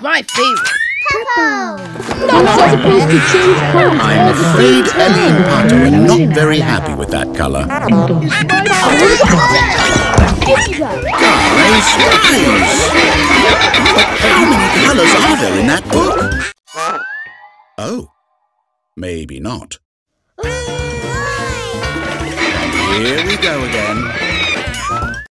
my favourite. I'm afraid Ellie and Pato are not very happy with that colour. Guys, please! How many colours are there in that book? Oh, maybe not. And here we go again.